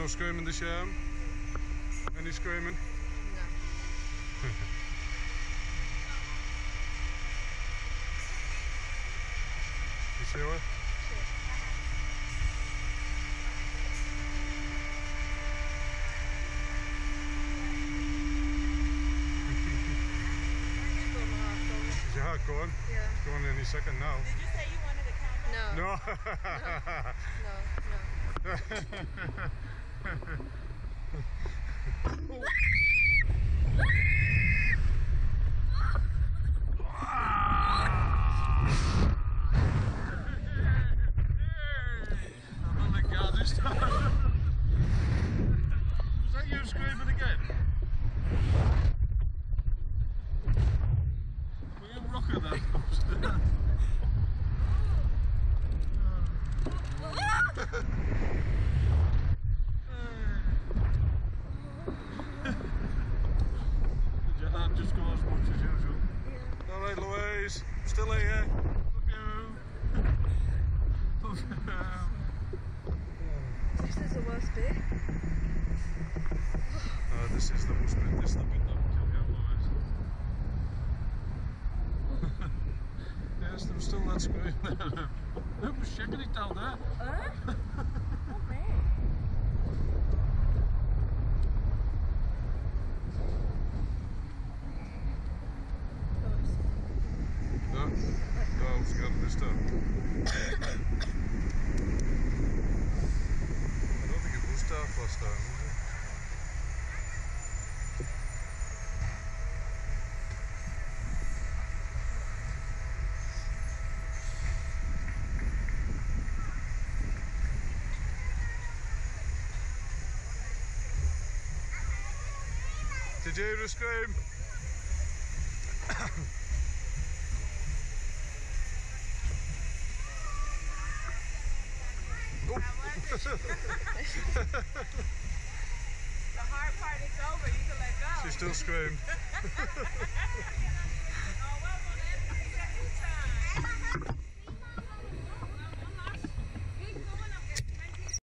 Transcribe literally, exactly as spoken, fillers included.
screaming this year? Any screaming? No. You sure? Sure. Is your heart going? Yeah. It's going any second now. Did you say you wanted to count down? No. No. No. Was that you screaming again? Were you rocking that? Did your heart just go as much as usual? Yeah. Alright, Louise, still here. Love you. Love you. This is the worst bit. Uh, this is the worst bit. This is the bit that will kill you, Louise. Yes, there was still that scream there. Who was shaking it down there? Huh? Oh man. No? No, I was going this time. I don't think it was dark last time, was it? Did you hear a scream? The hard part is over, you can let go. She still screamed.